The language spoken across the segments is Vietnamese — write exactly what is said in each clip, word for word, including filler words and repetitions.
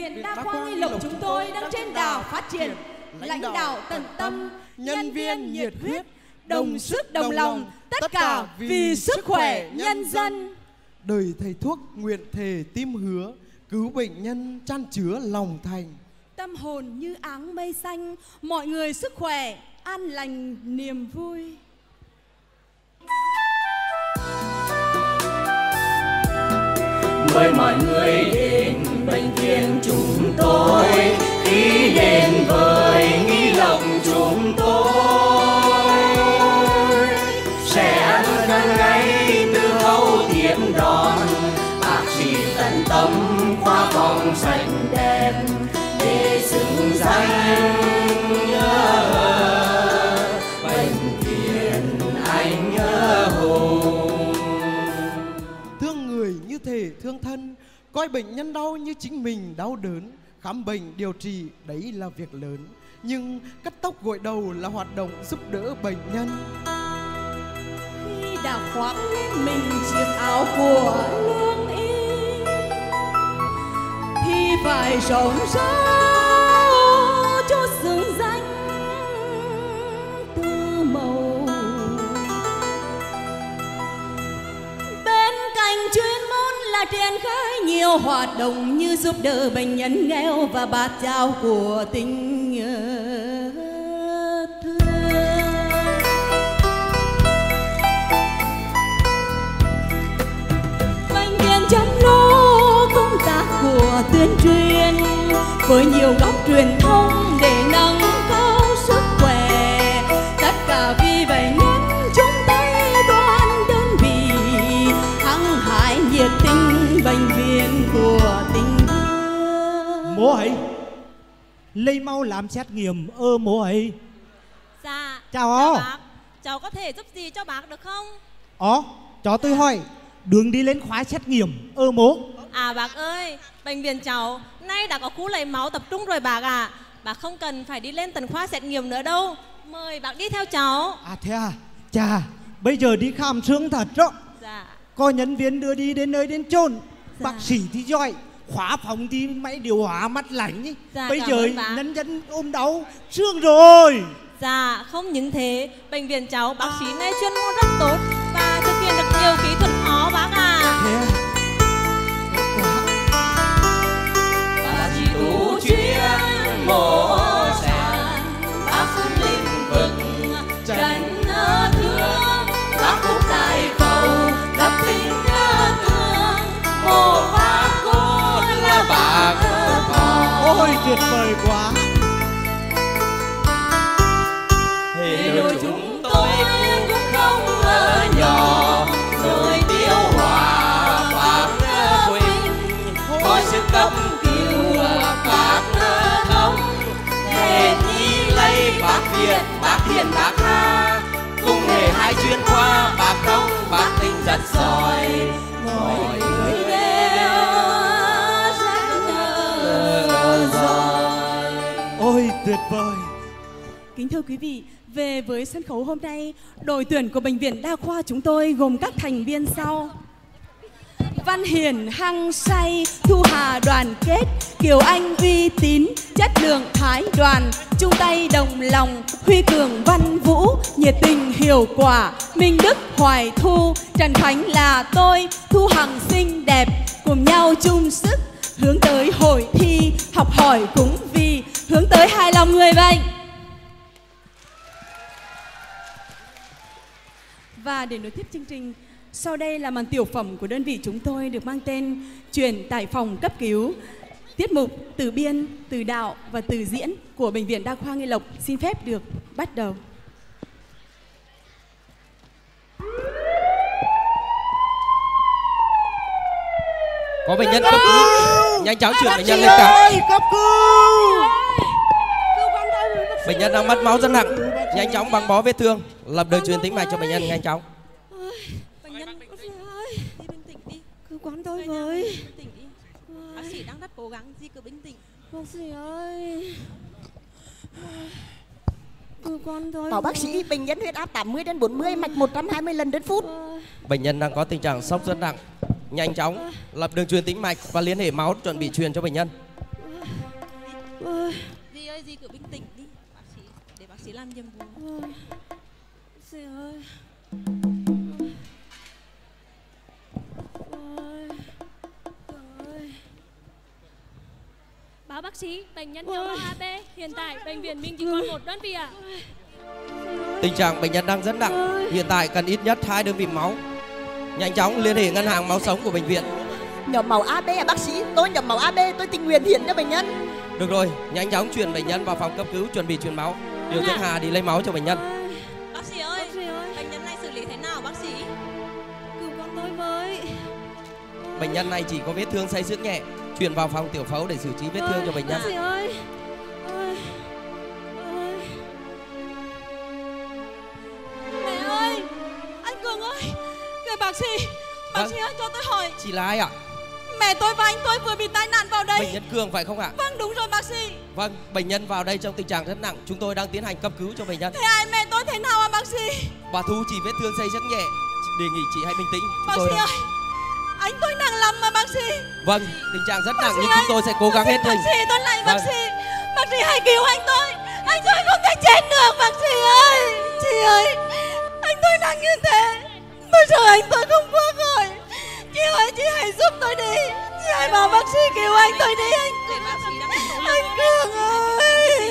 viện Đa khoa Nghi Lộc chúng tôi đang trên đà phát triển, lãnh đạo tận tâm, nhân viên nhiệt huyết, đồng sức đồng lòng, tất cả vì sức khỏe nhân dân. Đời thầy thuốc nguyện thề tim hứa, cứu bệnh nhân chan chứa lòng thành. Tâm hồn như áng mây xanh, mọi người sức khỏe, an lành niềm vui. Mời mọi người đến bệnh viện chúng tôi, khi đến với Nghi Lộc chúng tôi sẽ luôn ngay từ khâu tiếp đón, bác sĩ tận tâm khoa phòng sạch đẹp để xứng danh bệnh viện anh hùng. Thương người như thể thương thân, coi bệnh nhân đau như chính mình đau đớn. Khám bệnh điều trị đấy là việc lớn, nhưng cắt tóc gội đầu là hoạt động giúp đỡ bệnh nhân. Khi đã khoác lên mình chiếc áo của lương y thì phải rộng rãi cho xứng danh tư màu. Bên cạnh chuyên môn là triển khai nhiều hoạt động như giúp đỡ bệnh nhân nghèo và bát cháo của tình thương. Bệnh viện chăm lo công tác của tuyên truyền với nhiều góc truyền thông để nâng cao sức khỏe. Tất cả vì bệnh nhân chung tay toàn đơn vị hăng hái nhiệt tình bệnh viện của tình thương. Bố ấy lấy mau làm xét nghiệm ơ bố ấy. Dạ. Chào Chào ó. bác. Cháu có thể giúp gì cho bác được không? Ó, cho tôi hỏi đường đi lên khóa xét nghiệm ơ bố. À bác ơi, bệnh viện cháu nay đã có khu lấy máu tập trung rồi bác ạ. À. Bác không cần phải đi lên tận khoa xét nghiệm nữa đâu. Mời bác đi theo cháu. À thế à? Chà, bây giờ đi khám xương thật đó. Dạ. Có nhân viên đưa đi đến nơi đến chốn. Dạ. Bác sĩ thì giỏi, khóa phòng thì máy điều hòa mắt lạnh ý. Dạ, bây giờ nhân dân ôm đau xương rồi. Dạ, không những thế, bệnh viện cháu bác sĩ này chuyên môn rất tốt và thực hiện được nhiều kỹ thuật khó bác à. Thế à? Bác sĩ tu chuyên mổ sản, bác sĩ lĩnh vực trần thương, bác khúc đại cầu đắp tình thương, mổ bác cô là bác có. Ôi tuyệt vời quá. Điều chúng tôi cũng không ngờ nhỏ, rồi tiêu hòa bác huynh, coi sức cấp cứu bác không thể nhi lấy bác Việt, bác Hiền, bác Hà, cùng hề hai chuyên khoa bác không, bác tình rất giỏi, mọi người đều rất giỏi. Ôi tuyệt vời. Kính thưa quý vị, về với sân khấu hôm nay, đội tuyển của Bệnh viện Đa khoa chúng tôi gồm các thành viên sau: Văn Hiền hăng say, Thu Hà đoàn kết, Kiều Anh uy tín, chất lượng thái đoàn, chung tay đồng lòng, Huy Cường Văn Vũ, nhiệt tình hiệu quả, Minh Đức Hoài Thu, Trần Khánh là tôi, Thu Hằng xinh đẹp, cùng nhau chung sức hướng tới hội thi, học hỏi cũng vì hướng tới hài lòng người bệnh. Và để nối tiếp chương trình, sau đây là màn tiểu phẩm của đơn vị chúng tôi được mang tên Chuyển tải phòng cấp cứu. Tiết mục từ biên, từ đạo và từ diễn của Bệnh viện Đa khoa Nghi Lộc xin phép được bắt đầu. Có bệnh nhân cấp cứu, nhanh chóng chuyển bệnh nhân lên cả. Cấp cứu. Bệnh nhân đang mất máu rất nặng, nhanh chóng băng bó vết thương, lập đường truyền tĩnh mạch cho bệnh nhân nhanh chóng. Bệnh nhân ơi, đi bình tĩnh đi. Cứu quán tôi với. Bình tĩnh đi. Bác sĩ đang rất cố gắng, di cứ bình tĩnh. Bác sĩ ơi, cứu con tôi. Bảo bác sĩ bệnh nhân huyết áp tám mươi trên bốn mươi, mạch một trăm hai mươi lần đến phút. Bệnh nhân đang có tình trạng sốc rất nặng, nhanh chóng lập đường truyền tĩnh mạch và liên hệ máu chuẩn bị truyền cho bệnh nhân. Ôi. Dì ơi, dì cứ bình tĩnh đi. Bác sĩ, để bác sĩ làm nhiệm vụ. Ôi. Dì ơi. Ôi. Ôi. Báo bác sĩ, bệnh nhân nhóm a bê. Hiện tại bệnh viện mình chỉ còn một đơn vị ạ. Tình trạng bệnh nhân đang rất nặng. Hiện tại cần ít nhất hai đơn vị máu. Nhanh chóng liên hệ ngân hàng máu sống của bệnh viện. Nhóm máu a bê à bác sĩ? Tôi nhóm máu a bê, tôi tình nguyện hiến cho bệnh nhân. Được rồi, nhanh chóng chuyển bệnh nhân vào phòng cấp cứu chuẩn bị truyền máu. Điều dưỡng Hà đi lấy máu cho bệnh nhân. Bác sĩ ơi, bác sĩ ơi, bệnh nhân này xử lý thế nào bác sĩ? Cứu con tôi với. Bệnh nhân này chỉ có vết thương xây xước nhẹ, chuyển vào phòng tiểu phẫu để xử trí vết thương cho bệnh nhân. Bác sĩ ơi. Ôi. Ôi. Mẹ ơi, anh Cường ơi, kìa bác sĩ, bác Vâng. sĩ ơi cho tôi hỏi. Chị là ai ạ? Mẹ tôi và anh tôi vừa bị tai nạn vào đây. Bệnh nhân Cường phải không ạ? Vâng đúng rồi bác sĩ. Vâng, bệnh nhân vào đây trong tình trạng rất nặng, chúng tôi đang tiến hành cấp cứu cho bệnh nhân. Thế ai mẹ tôi thế nào à bác sĩ? Bà Thu chỉ vết thương xây rất nhẹ, đề nghị chị hãy bình tĩnh. Chúng Bác tôi sĩ ơi, anh tôi nặng lắm mà bác sĩ. Vâng, tình trạng rất nặng Bác sĩ nhưng ơi, chúng tôi sẽ cố gắng hết Bác mình. sĩ tôi lại bác Vâng. sĩ. Bác sĩ hãy cứu anh tôi. Anh tôi không thể chết được bác sĩ ơi. Chị ơi, anh tôi nặng như thế. Tôi sợ anh tôi không qua khỏi. Chị ơi, chị hãy giúp tôi đi. Chị hãy bảo bác sĩ cứu anh tôi đi. Anh Để bác sĩ đang nỗ lực. Anh Cường ơi.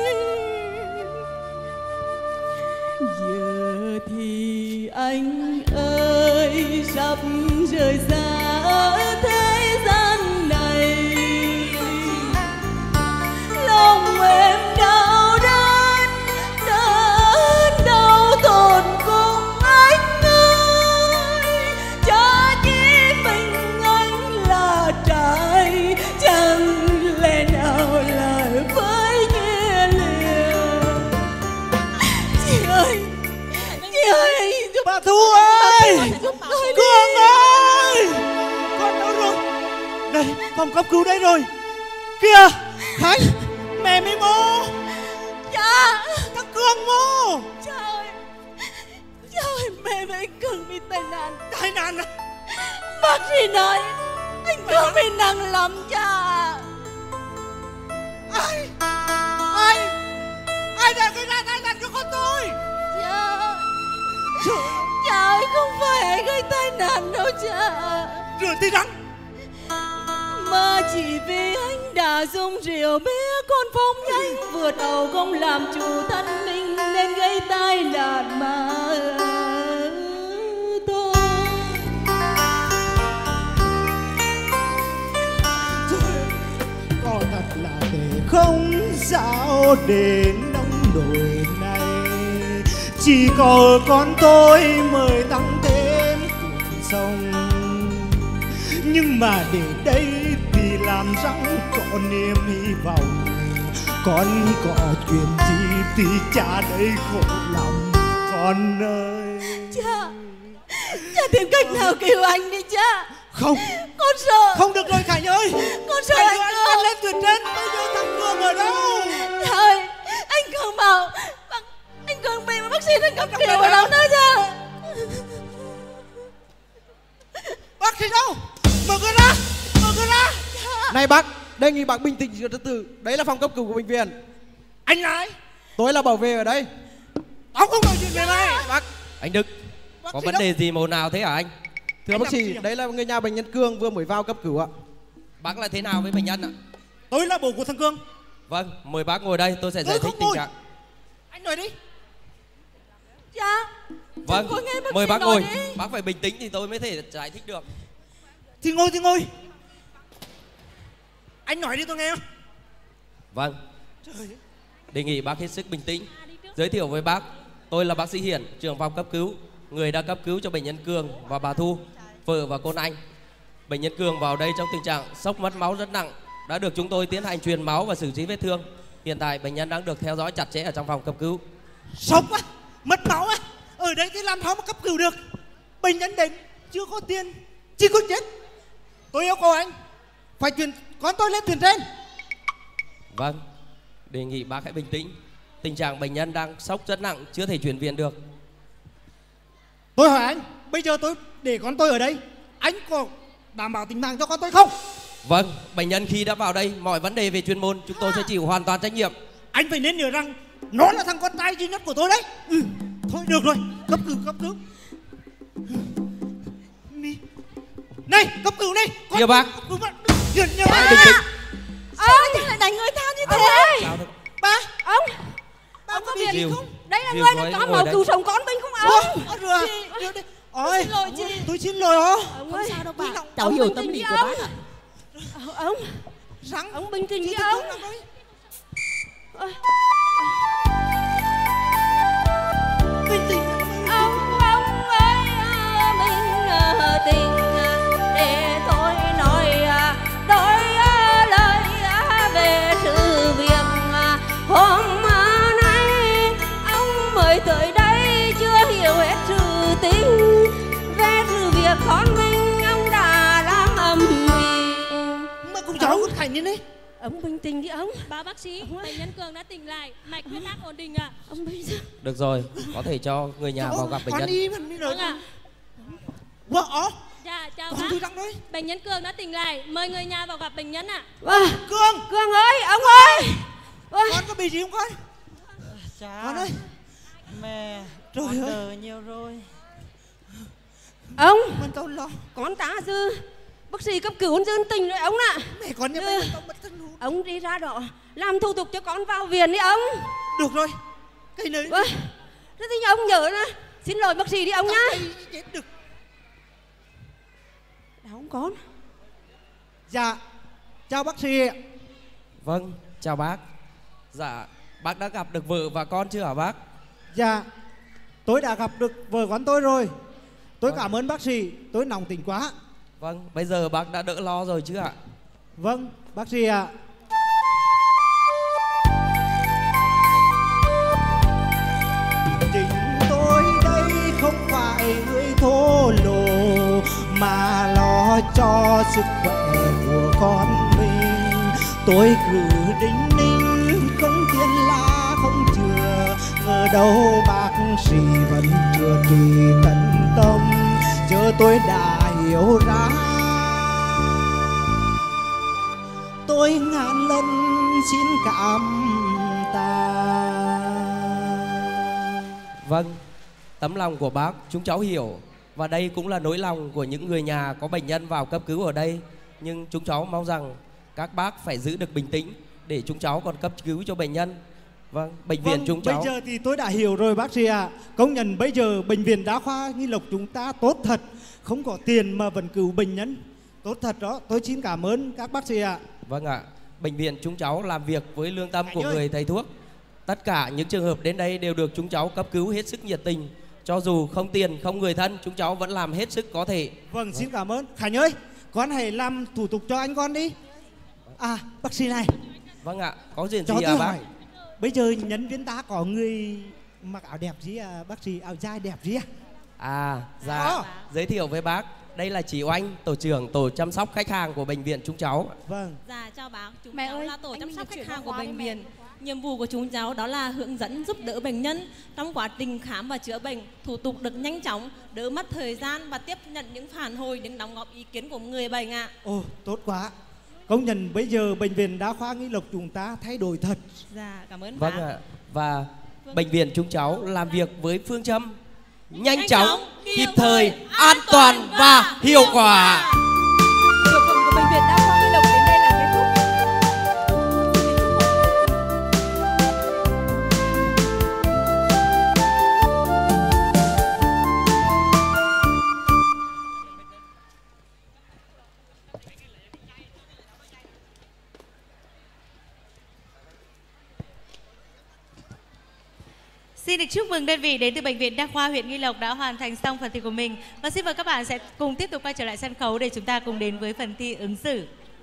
Giờ thì anh ơi sắp rời xa thế gian này, lòng em đau đớn đớn đau tột cùng anh ơi. Chả chỉ mình anh là trai, chẳng lẽ nào lại với nghĩa liều. Chị ơi, chị ơi, giúp Bà Thu ơi, giúp tôi Cường ơi, con đâu rồi? Đây, phòng cấp cứu đây rồi. Kìa, Khánh, mẹ mới mô. Cha, Thằng Cường mô. cha ơi, cha ơi, mẹ và anh Cường bị tai nạn. Tai nạn à? Bác sĩ nói anh Cường bị nặng lắm cha. Ai, ai, ai đã gây ra tai nạn cho con tôi? Cha, cha ơi, không phải anh gây tai nạn đâu cha, Rửa tay răng. mà chỉ vì anh đã dùng rượu bia con phóng nhanh vượt ẩu không làm chủ thân mình nên gây tai nạn mà thôi. Có thật là để không sao đến nông nỗi này. Chỉ có con tôi mới tăng thêm cuộc sống. Nhưng mà để đây thì làm rằng có niềm hy vọng. Con có chuyện gì thì cha đây khổ lòng con ơi. Cha, cha tìm cách nào cứu anh đi cha. Không, Con sợ. không được rồi Khánh ơi. Con sợ Khánh anh ơi, anh Cường. lên thuyền trên. Bây giờ thằng Cường ở đâu? Cha ơi, anh Cường bảo bác, anh Cường bị bác sĩ đang cấp cứu ở đâu nữa cha. Bác sĩ đâu? Mở cửa ra, mở cửa ra. Này bác, đề nghị bác bình tĩnh giữ trật tự. Đấy là phòng cấp cứu của bệnh viện. Anh là ai? Tôi là bảo vệ ở đây. Tao không nói chuyện về này. Bác, anh Đức, Bác có sĩ vấn đâu? đề gì mà ồn ào thế hả anh? Thưa Anh bác làm sĩ, gì ạ? đấy là người nhà bệnh nhân Cường vừa mới vào cấp cứu ạ. Bác là thế nào với bệnh nhân ạ? Tôi là bố của thằng Cương. Vâng, mời bác ngồi đây, tôi sẽ giải Tôi thích không tình ngồi. trạng. Anh nói đi. Cha, Vâng, có nghe bác mời sĩ bác nói ngồi. đi. Bác phải bình tĩnh thì tôi mới thể giải thích được. Thì ngồi thì ngồi. Anh nói đi tôi nghe. Vâng, đề nghị bác hết sức bình tĩnh. Giới thiệu với bác, tôi là bác sĩ Hiển, trưởng phòng cấp cứu, người đã cấp cứu cho bệnh nhân Cường và bà Thu, vợ và con anh. Bệnh nhân Cường vào đây trong tình trạng sốc mất máu rất nặng, đã được chúng tôi tiến hành truyền máu và xử trí vết thương. Hiện tại bệnh nhân đang được theo dõi chặt chẽ ở trong phòng cấp cứu. Sốc á, mất máu á. Ở đây thì làm sao mà cấp cứu được. Bệnh nhân đến chưa có tiền, chỉ có chết. Tôi yêu cầu anh phải chuyển con tôi lên thuyền trên. Vâng, đề nghị bác hãy bình tĩnh. Tình trạng bệnh nhân đang sốc rất nặng, chưa thể chuyển viện được. Tôi hỏi anh, bây giờ tôi để con tôi ở đây, anh có đảm bảo tính mạng cho con tôi không? Vâng, bệnh nhân khi đã vào đây, mọi vấn đề về chuyên môn chúng tôi sẽ chịu hoàn toàn trách nhiệm. Anh phải nên nhớ rằng nó là thằng con trai duy nhất của tôi đấy. Ừ, thôi được rồi, cấp cứu, cấp cứu. Này, cấp cứu này. Kìa bác. Cấp cứu bác. Hiền nhớ. Bình tĩnh. Ơ, nhưng lại đánh người ta như thế. Sao thế? Ba, Ông, ba ông có bị việc gì Diều. không? đây là Diều người nói đã cho ngồi máu đây. cứu sống con mình không ông? Ôi, rồi. Điều đi. Ôi, Xin lỗi chị. tôi xin lỗi ó. Ông ơi, Sao đâu bà. ông Cháu hiểu bình tâm tĩnh lý đi của ông. bác ạ. Ông, Răng. ông bình tĩnh đi Chị ông. thực không lắm đấy. Bình tĩnh. Ông, ông ơi, à, mình à, tình à, để tôi nói à, đôi à, lời à, về sự việc à, hôm à, nay ông mới tới đây chưa hiểu hết sự tình về sự việc con mình ông đã làm ầm ĩ. Mà cũng cháu cũng thành như đấy. Ông bình tĩnh đi ông. Báo bác sĩ, bệnh nhân Cường đã tỉnh lại, mạch huyết áp ổn định ạ. Ông bây giờ Được rồi, có thể cho người nhà vào gặp bệnh Con nhân. đi mà đi rồi. Vâng ạ. Vợ ó. Dạ, chào Con bác. tôi đang đấy. Bệnh nhân Cường đã tỉnh lại, mời người nhà vào gặp bệnh nhân ạ. à, Cương, Cường ơi, ông ơi. Ôi, con có bị gì không con? Cha, Con ơi. mẹ, Trời con ơi. đỡ nhiều rồi. ông, Mình tao lo. con ta dư bác sĩ cấp cứu dân tình rồi ông ạ. Mẹ con nhà Ừ. mình tao mất thân hồn. Ông đi ra đó làm thủ tục cho con vào viện đi ông. Được rồi. Cái này. Ôi, thế thì ông nhớ nè, xin lỗi bác sĩ đi ông nhá. Tao chết được. Đau không con? Dạ. Chào bác sĩ. Vâng, chào bác. Dạ, bác đã gặp được vợ và con chưa hả bác? Dạ. Tôi đã gặp được vợ con tôi rồi. Tôi Vâng. cảm ơn bác sĩ. Tôi nóng tính quá. Vâng, bây giờ bác đã đỡ lo rồi chứ ạ? Vâng, bác sĩ ạ. Chính tôi đây không phải người thô lỗ mà lo cho sức khỏe của con mình. Tôi cứ đinh ninh không tiền la không chừa, ngờ đâu bác sĩ vẫn chưa trị tận tâm, chờ tôi đã hiểu ra. Tôi ngàn lần xin cảm tạ. Vâng, tấm lòng của bác chúng cháu hiểu. Và đây cũng là nỗi lòng của những người nhà có bệnh nhân vào cấp cứu ở đây. Nhưng chúng cháu mong rằng các bác phải giữ được bình tĩnh để chúng cháu còn cấp cứu cho bệnh nhân. Vâng, bệnh viện Vâng, chúng cháu. bây giờ thì tôi đã hiểu rồi bác sĩ ạ. Công nhận bây giờ bệnh viện Đa khoa Nghi Lộc chúng ta tốt thật. Không có tiền mà vẫn cứu bệnh nhân. Tốt thật đó, tôi xin cảm ơn các bác sĩ ạ. Vâng ạ, bệnh viện chúng cháu làm việc với lương tâm Anh của ơi. người thầy thuốc. Tất cả những trường hợp đến đây đều được chúng cháu cấp cứu hết sức nhiệt tình. Cho dù không tiền, không người thân, chúng cháu vẫn làm hết sức có thể. Vâng, xin cảm ơn. Khánh ơi, con hãy làm thủ tục cho anh con đi. À, bác sĩ này, Vâng ạ, có chuyện cho gì tôi à bác? hỏi. Bây giờ nhân viên ta có người mặc áo đẹp gì à, bác sĩ áo dài đẹp gì à? À, dạ, Đó. giới thiệu với bác. Đây là chị Oanh, tổ trưởng tổ chăm sóc khách hàng của bệnh viện chúng cháu. Vâng. Dạ, chào bác. Chúng Mẹ cháu ơi, là tổ anh chăm đi sóc chuyển khách hàng qua của khoa bệnh đi mẹ. viện. Nhiệm vụ của chúng cháu đó là hướng dẫn giúp đỡ bệnh nhân trong quá trình khám và chữa bệnh, thủ tục được nhanh chóng, đỡ mất thời gian và tiếp nhận những phản hồi, những đóng góp ý kiến của người bệnh ạ. Ồ, tốt quá. Công nhận bây giờ bệnh viện Đa khoa Nghi Lộc chúng ta thay đổi thật. Dạ, cảm ơn Vâng bác. ạ, và bệnh viện chúng cháu làm việc với phương châm nhanh Nhanh chóng, chóng, kịp kịp thời, thời, an toàn và hiệu quả. Tiểu phẩm của bệnh viện Đa khoa Nghi Lộc đến đây là kết thúc. Xin được chúc mừng đơn vị đến từ Bệnh viện Đa khoa huyện Nghi Lộc đã hoàn thành xong phần thi của mình. Và xin mời các bạn sẽ cùng tiếp tục quay trở lại sân khấu để chúng ta cùng đến với phần thi ứng xử.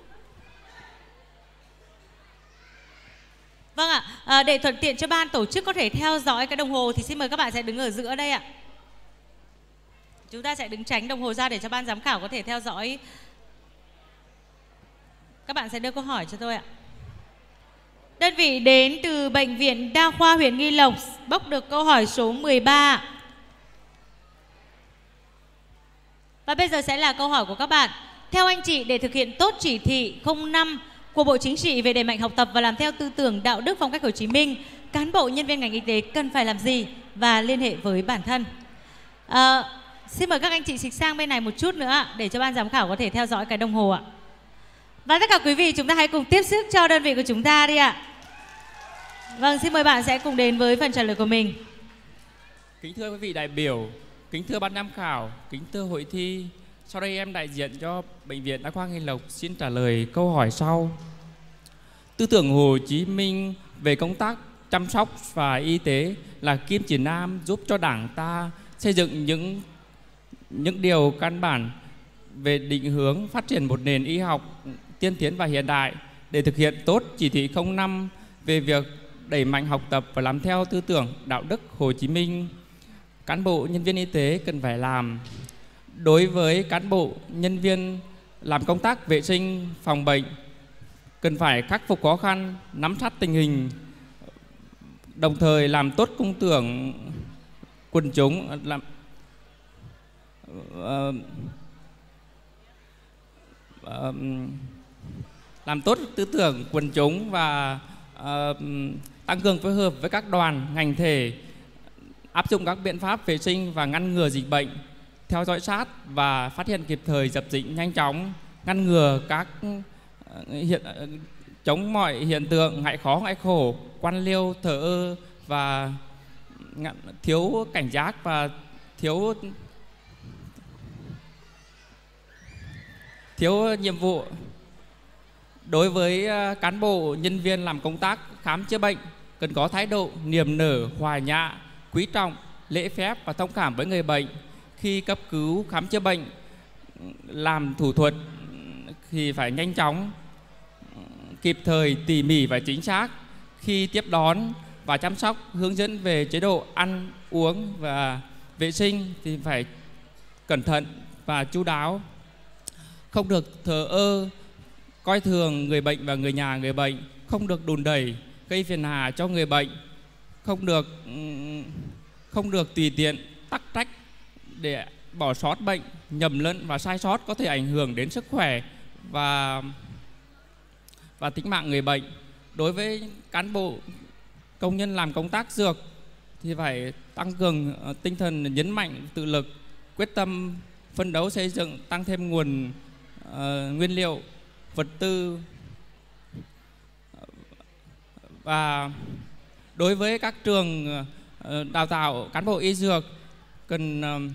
Vâng ạ, à, để thuận tiện cho ban tổ chức có thể theo dõi cái đồng hồ thì xin mời các bạn sẽ đứng ở giữa đây ạ. Chúng ta sẽ đứng tránh đồng hồ ra để cho ban giám khảo có thể theo dõi. Các bạn sẽ đưa câu hỏi cho tôi ạ. Đơn vị đến từ Bệnh viện Đa khoa huyện Nghi Lộc bốc được câu hỏi số mười ba. Và bây giờ sẽ là câu hỏi của các bạn. Theo anh chị, để thực hiện tốt chỉ thị không năm của Bộ Chính trị về đẩy mạnh học tập và làm theo tư tưởng đạo đức phong cách Hồ Chí Minh, cán bộ nhân viên ngành y tế cần phải làm gì và liên hệ với bản thân? À, xin mời các anh chị dịch sang bên này một chút nữa để cho ban giám khảo có thể theo dõi cái đồng hồ ạ. Và tất cả quý vị, chúng ta hãy cùng tiếp sức cho đơn vị của chúng ta đi ạ. Vâng, xin mời bạn sẽ cùng đến với phần trả lời của mình. Kính thưa quý vị đại biểu, kính thưa ban giám khảo, kính thưa hội thi, sau đây em đại diện cho Bệnh viện Đa khoa Nghi Lộc xin trả lời câu hỏi sau. Tư tưởng Hồ Chí Minh về công tác chăm sóc và y tế là kim chỉ nam giúp cho Đảng ta xây dựng những những điều căn bản về định hướng phát triển một nền y học tiên tiến và hiện đại. Để thực hiện tốt chỉ thị không năm về việc đẩy mạnh học tập và làm theo tư tưởng đạo đức Hồ Chí Minh, cán bộ nhân viên y tế cần phải làm. Đối với cán bộ nhân viên làm công tác vệ sinh phòng bệnh, cần phải khắc phục khó khăn, nắm sát tình hình, đồng thời làm tốt công tưởng quần chúng, làm uh, uh, làm tốt tư tưởng quần chúng và uh, tăng cường phối hợp với các đoàn ngành thể, áp dụng các biện pháp vệ sinh và ngăn ngừa dịch bệnh, theo dõi sát và phát hiện kịp thời, dập dịch nhanh chóng, ngăn ngừa các hiện chống mọi hiện tượng ngại khó ngại khổ, quan liêu thờ ơ và thiếu cảnh giác và thiếu thiếu nhiệm vụ. Đối với cán bộ nhân viên làm công tác khám chữa bệnh, cần có thái độ niềm nở, hòa nhã, quý trọng, lễ phép và thông cảm với người bệnh. Khi cấp cứu khám chữa bệnh, làm thủ thuật thì phải nhanh chóng, kịp thời, tỉ mỉ và chính xác. Khi tiếp đón và chăm sóc, hướng dẫn về chế độ ăn uống và vệ sinh thì phải cẩn thận và chu đáo, không được thờ ơ, coi thường người bệnh và người nhà người bệnh, không được đùn đẩy, gây phiền hà cho người bệnh, không được không được tùy tiện tắc trách để bỏ sót bệnh, nhầm lẫn và sai sót có thể ảnh hưởng đến sức khỏe và và tính mạng người bệnh. Đối với cán bộ công nhân làm công tác dược thì phải tăng cường tinh thần nhấn mạnh, tự lực, quyết tâm phấn đấu xây dựng, tăng thêm nguồn uh, nguyên liệu, vật tư. Và đối với các trường uh, đào tạo cán bộ y dược cần uh,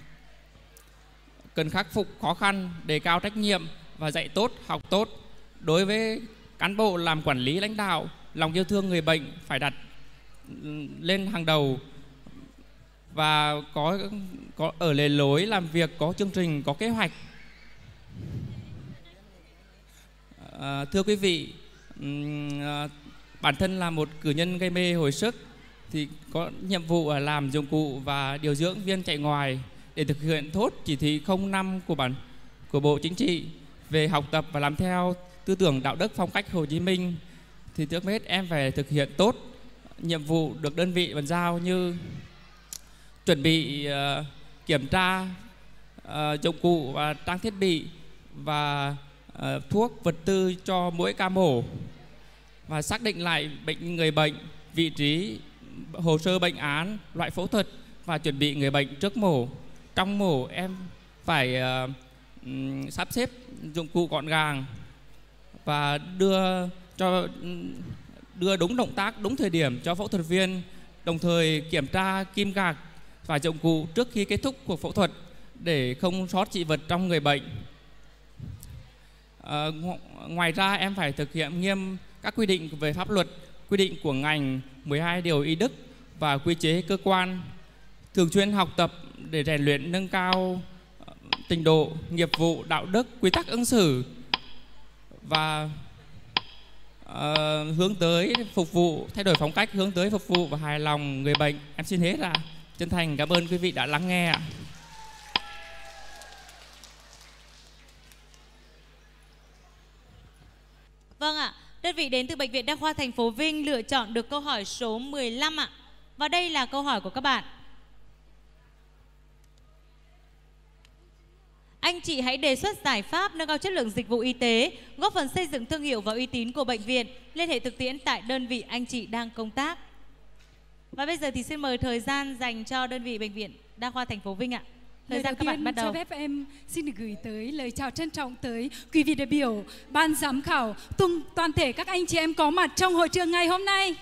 cần khắc phục khó khăn, đề cao trách nhiệm và dạy tốt, học tốt. Đối với cán bộ làm quản lý lãnh đạo, lòng yêu thương người bệnh phải đặt lên hàng đầu và có có ở lề lối làm việc, có chương trình, có kế hoạch. À, thưa quý vị, à, bản thân là một cử nhân gây mê hồi sức thì có nhiệm vụ là làm dụng cụ và điều dưỡng viên chạy ngoài. Để thực hiện tốt chỉ thị không năm của bản của Bộ Chính trị về học tập và làm theo tư tưởng đạo đức phong cách Hồ Chí Minh thì trước hết em phải thực hiện tốt nhiệm vụ được đơn vị bàn giao như chuẩn bị uh, kiểm tra uh, dụng cụ và trang thiết bị và uh, thuốc vật tư cho mỗi ca mổ, và xác định lại bệnh người bệnh, vị trí, hồ sơ bệnh án, loại phẫu thuật và chuẩn bị người bệnh trước mổ. Trong mổ em phải uh, um, sắp xếp dụng cụ gọn gàng và đưa cho đưa đúng động tác, đúng thời điểm cho phẫu thuật viên, đồng thời kiểm tra kim gạc và dụng cụ trước khi kết thúc cuộc phẫu thuật để không sót dị vật trong người bệnh. À, ngoài ra em phải thực hiện nghiêm các quy định về pháp luật, quy định của ngành, mười hai điều y đức và quy chế cơ quan, thường xuyên học tập để rèn luyện nâng cao trình độ, nghiệp vụ, đạo đức, quy tắc ứng xử và uh, hướng tới phục vụ, thay đổi phong cách hướng tới phục vụ và hài lòng người bệnh. Em xin hết ạ. Chân thành cảm ơn quý vị đã lắng nghe ạ. Vâng ạ, đơn vị đến từ Bệnh viện Đa khoa thành phố Vinh lựa chọn được câu hỏi số mười lăm ạ. Và đây là câu hỏi của các bạn. Anh anh chị hãy đề xuất giải pháp nâng cao chất lượng dịch vụ y tế, góp phần xây dựng thương hiệu và uy tín của bệnh viện, liên hệ thực tiễn tại đơn vị anh chị đang công tác. Và bây giờ thì xin mời thời gian dành cho đơn vị Bệnh viện Đa khoa thành phố Vinh ạ. Thời Lời gian đầu các bạn tiên bắt đầu. cho phép em xin được gửi tới lời chào trân trọng tới quý vị đại biểu, ban giám khảo, tung toàn thể các anh chị em có mặt trong hội trường ngày hôm nay.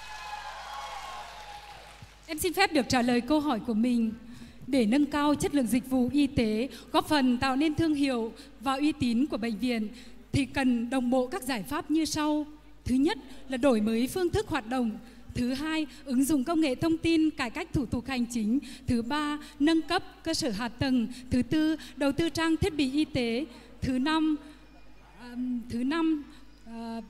Em xin phép được trả lời câu hỏi của mình. Để nâng cao chất lượng dịch vụ y tế, góp phần tạo nên thương hiệu và uy tín của bệnh viện thì cần đồng bộ các giải pháp như sau. Thứ nhất là đổi mới phương thức hoạt động. Thứ hai, ứng dụng công nghệ thông tin, cải cách thủ tục hành chính. Thứ ba, nâng cấp cơ sở hạ tầng. Thứ tư, đầu tư trang thiết bị y tế. Thứ năm, uh, thứ năm, uh,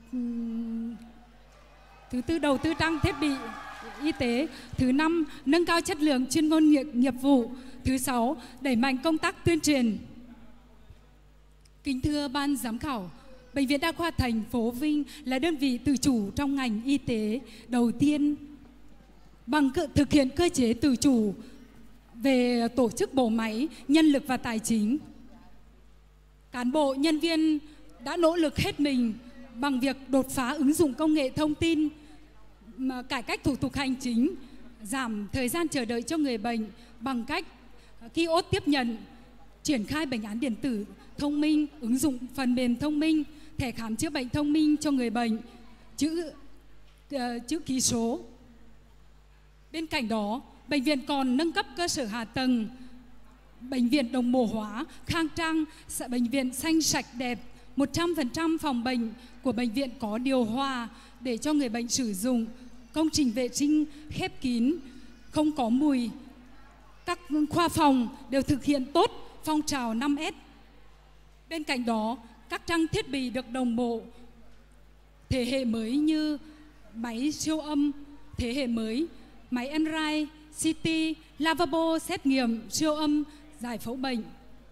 thứ tư đầu tư trang thiết bị y tế. Thứ năm, nâng cao chất lượng chuyên môn nghiệp, nghiệp vụ. Thứ sáu, đẩy mạnh công tác tuyên truyền. Kính thưa ban giám khảo, Bệnh viện Đa khoa thành phố Vinh là đơn vị tự chủ trong ngành y tế đầu tiên bằng cơ, thực hiện cơ chế tự chủ về tổ chức bộ máy, nhân lực và tài chính. Cán bộ, nhân viên đã nỗ lực hết mình bằng việc đột phá ứng dụng công nghệ thông tin, mà cải cách thủ tục hành chính, giảm thời gian chờ đợi cho người bệnh bằng cách kiosk tiếp nhận, triển khai bệnh án điện tử thông minh, ứng dụng phần mềm thông minh, thẻ khám chữa bệnh thông minh cho người bệnh, chữ, uh, chữ ký số. Bên cạnh đó, bệnh viện còn nâng cấp cơ sở hạ tầng, bệnh viện đồng bộ hóa, khang trang, bệnh viện xanh sạch đẹp, một trăm phần trăm phòng bệnh của bệnh viện có điều hòa để cho người bệnh sử dụng, công trình vệ sinh khép kín, không có mùi. Các khoa phòng đều thực hiện tốt phong trào năm S. Bên cạnh đó, các trang thiết bị được đồng bộ thế hệ mới như máy siêu âm thế hệ mới, máy em rờ i, xê tê, lavabo xét nghiệm siêu âm, giải phẫu bệnh.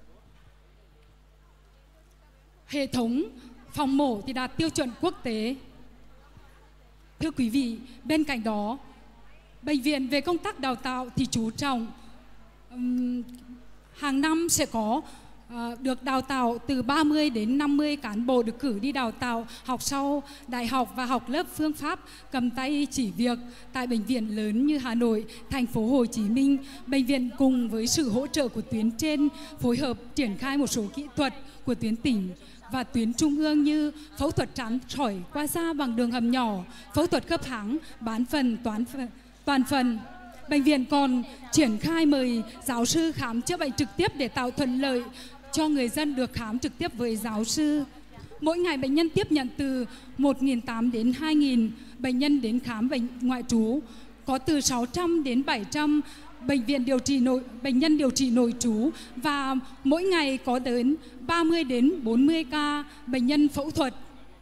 Hệ thống phòng mổ thì đạt tiêu chuẩn quốc tế. Thưa quý vị, bên cạnh đó, bệnh viện về công tác đào tạo thì chú trọng um, hàng năm sẽ có uh, được đào tạo từ ba mươi đến năm mươi cán bộ được cử đi đào tạo học sau đại học và học lớp phương pháp cầm tay chỉ việc tại bệnh viện lớn như Hà Nội, thành phố Hồ Chí Minh. Bệnh viện cùng với sự hỗ trợ của tuyến trên phối hợp triển khai một số kỹ thuật của tuyến tỉnh và tuyến trung ương như phẫu thuật trán sỏi qua da bằng đường hầm nhỏ, phẫu thuật khớp háng, bán phần, toán phần, toàn phần. Bệnh viện còn triển khai mời giáo sư khám chữa bệnh trực tiếp để tạo thuận lợi cho người dân được khám trực tiếp với giáo sư. Mỗi ngày bệnh nhân tiếp nhận từ một nghìn tám trăm đến hai nghìn bệnh nhân đến khám bệnh ngoại trú, có từ sáu trăm đến bảy trăm bệnh viện điều trị nội bệnh nhân điều trị nội trú và mỗi ngày có đến ba mươi đến bốn mươi ca bệnh nhân phẫu thuật.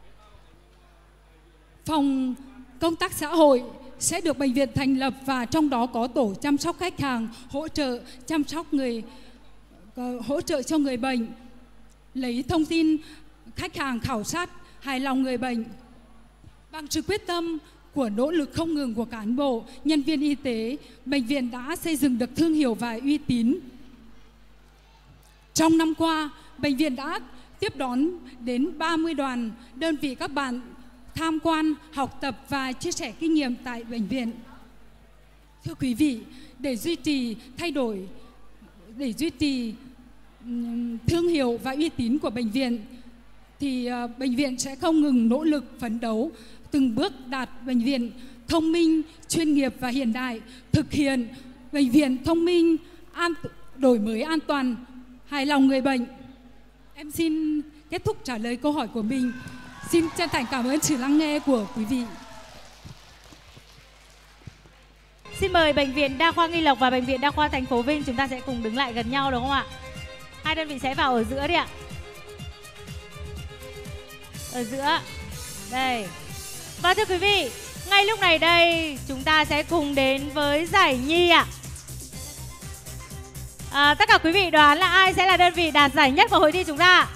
Phòng công tác xã hội sẽ được bệnh viện thành lập và trong đó có tổ chăm sóc khách hàng, hỗ trợ chăm sóc người hỗ trợ cho người bệnh, lấy thông tin khách hàng khảo sát hài lòng người bệnh. Bằng sự quyết tâm của nỗ lực không ngừng của cán bộ, nhân viên y tế, bệnh viện đã xây dựng được thương hiệu và uy tín. Trong năm qua, bệnh viện đã tiếp đón đến ba mươi đoàn đơn vị các bạn tham quan, học tập và chia sẻ kinh nghiệm tại bệnh viện. Thưa quý vị, để duy trì thay đổi, để duy trì um, thương hiệu và uy tín của bệnh viện, thì uh, bệnh viện sẽ không ngừng nỗ lực phấn đấu, từng bước đạt bệnh viện thông minh, chuyên nghiệp và hiện đại, thực hiện bệnh viện thông minh, an, đổi mới an toàn, hài lòng người bệnh. Em xin kết thúc trả lời câu hỏi của mình. Xin chân thành cảm ơn sự lắng nghe của quý vị. Xin mời Bệnh viện Đa khoa Nghi Lộc và Bệnh viện Đa khoa thành phố Vinh, chúng ta sẽ cùng đứng lại gần nhau được không ạ? Hai đơn vị sẽ vào ở giữa đi ạ. Ở giữa. Đây. Và thưa quý vị, ngay lúc này đây chúng ta sẽ cùng đến với giải nhì ạ. À, tất cả quý vị đoán là ai sẽ là đơn vị đạt giải nhất của hội thi chúng ta?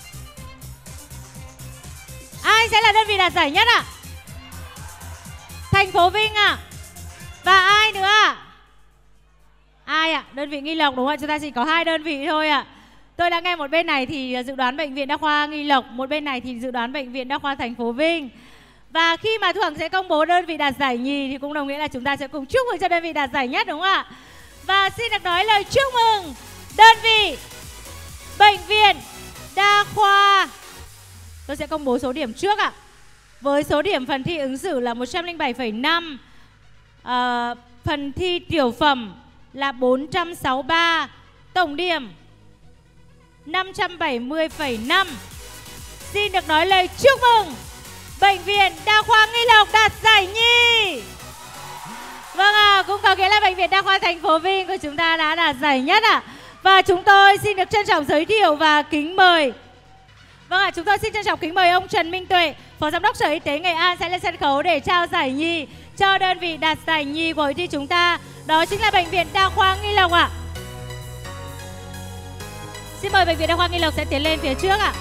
Ai sẽ là đơn vị đạt giải nhất ạ? Thành phố Vinh ạ. Và ai nữa ạ? Ai ạ? Đơn vị Nghi Lộc đúng không ạ? Chúng ta chỉ có hai đơn vị thôi ạ. Tôi đã nghe một bên này thì dự đoán bệnh viện Đa khoa Nghi Lộc, một bên này thì dự đoán bệnh viện Đa khoa thành phố Vinh. Và khi mà Thu Hằng sẽ công bố đơn vị đạt giải nhì thì cũng đồng nghĩa là chúng ta sẽ cùng chúc mừng cho đơn vị đạt giải nhất, đúng không ạ? Và xin được nói lời chúc mừng đơn vị bệnh viện Đa khoa. Tôi sẽ công bố số điểm trước ạ. Với số điểm phần thi ứng xử là một trăm lẻ bảy phẩy năm, à, phần thi tiểu phẩm là bốn trăm sáu mươi ba, tổng điểm năm trăm bảy mươi phẩy năm. Xin được nói lời chúc mừng bệnh viện Đa khoa Nghi Lộc đạt giải nhì. Vâng ạ, à, cũng có nghĩa là bệnh viện Đa khoa thành phố Vinh của chúng ta đã đạt giải nhất ạ. À. Và chúng tôi xin được trân trọng giới thiệu và kính mời. Vâng ạ, à, chúng tôi xin trân trọng kính mời ông Trần Minh Tuệ, Phó Giám đốc Sở Y tế Nghệ An sẽ lên sân khấu để trao giải nhì cho đơn vị đạt giải nhì của hội thi chúng ta. Đó chính là bệnh viện Đa khoa Nghi Lộc ạ. À. Xin mời bệnh viện Đa khoa Nghi Lộc sẽ tiến lên phía trước ạ. À.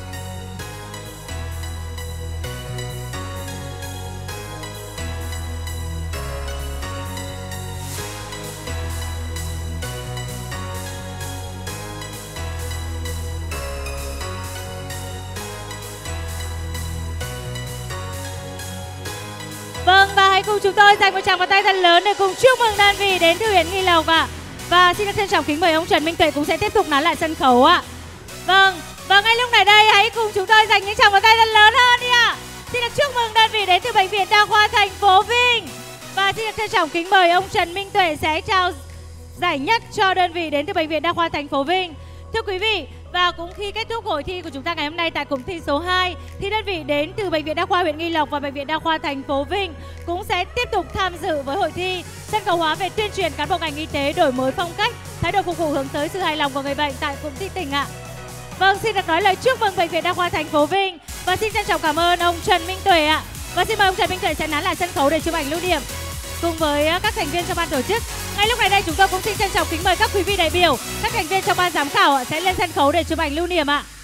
Vâng, và hãy cùng chúng tôi dành một tràng pháo tay thật lớn để cùng chúc mừng đơn vị đến từ huyện Nghi Lộc ạ. Và xin được trân trọng kính mời ông Trần Minh Tuệ cũng sẽ tiếp tục nán lại sân khấu ạ. Vâng, và ngay lúc này đây hãy cùng chúng tôi dành những tràng pháo tay thật lớn hơn đi ạ. Xin được chúc mừng đơn vị đến từ bệnh viện Đa khoa thành phố Vinh. Và xin được trân trọng kính mời ông Trần Minh Tuệ sẽ trao giải nhất cho đơn vị đến từ bệnh viện Đa khoa thành phố Vinh. Thưa quý vị, và cũng khi kết thúc hội thi của chúng ta ngày hôm nay tại cụm thi số hai thì đơn vị đến từ bệnh viện Đa khoa huyện Nghi Lộc và bệnh viện Đa khoa thành phố Vinh cũng sẽ tiếp tục tham dự với hội thi sân khấu hóa về tuyên truyền cán bộ ngành y tế đổi mới phong cách, thái độ phục vụ hướng tới sự hài lòng của người bệnh tại cụm thi tỉnh ạ. Vâng, xin được nói lời chúc mừng bệnh viện Đa khoa thành phố Vinh và xin trân trọng cảm ơn ông Trần Minh Tuệ ạ. Và xin mời ông Trần Minh Tuệ sẽ nán lại sân khấu để chụp ảnh lưu niệm cùng với các thành viên trong ban tổ chức. Ngay lúc này đây chúng tôi cũng xin trân trọng kính mời các quý vị đại biểu, các thành viên trong ban giám khảo sẽ lên sân khấu để chụp ảnh lưu niệm ạ.